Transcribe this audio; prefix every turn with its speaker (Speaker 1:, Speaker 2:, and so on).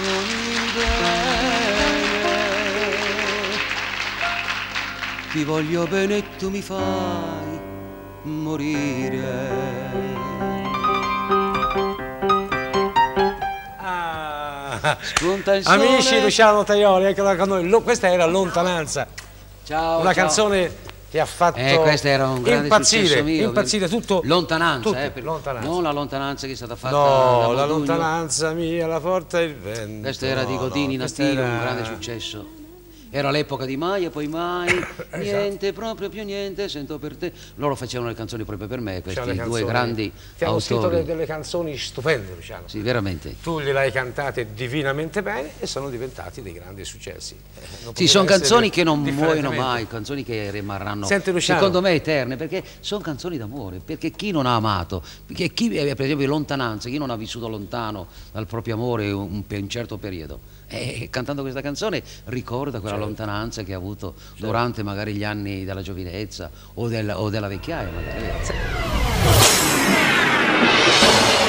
Speaker 1: Ti voglio bene e tu mi fai morire. Spunta il sole.
Speaker 2: Amici, Luciano Tajoli, eccola con noi. Questa era Lontananza.
Speaker 1: Ciao.
Speaker 2: Una
Speaker 1: ciao.
Speaker 2: canzone che ha fatto
Speaker 1: questo era un grande successo mio.
Speaker 2: Impazzire tutto.
Speaker 1: Lontananza,
Speaker 2: lontananza.
Speaker 1: non la lontananza che è stata fatta
Speaker 2: No,
Speaker 1: da
Speaker 2: la
Speaker 1: Modugno.
Speaker 2: lontananza mia, la porta il vento.
Speaker 1: Questo era di Godini Natino,
Speaker 2: era
Speaker 1: un grande successo. Era l'epoca di mai e poi mai, niente, proprio più niente, sento per te. Loro facevano le canzoni proprio per me, questi due grandi
Speaker 2: Ti hanno scritto
Speaker 1: autori.
Speaker 2: delle canzoni stupende, Luciano.
Speaker 1: Sì, veramente.
Speaker 2: Tu gliele hai cantate divinamente bene e sono diventati dei grandi successi.
Speaker 1: Sì, sono canzoni che non
Speaker 2: differentemente.
Speaker 1: muoiono mai, canzoni che rimarranno,
Speaker 2: Senti, Luciano,
Speaker 1: secondo me, eterne, perché sono canzoni d'amore, perché chi non ha amato, perché chi, per esempio, lontananza, chi non ha vissuto lontano dal proprio amore un certo periodo, cantando questa canzone ricorda quella lontananza che ha avuto durante magari gli anni della giovinezza o della vecchiaia magari.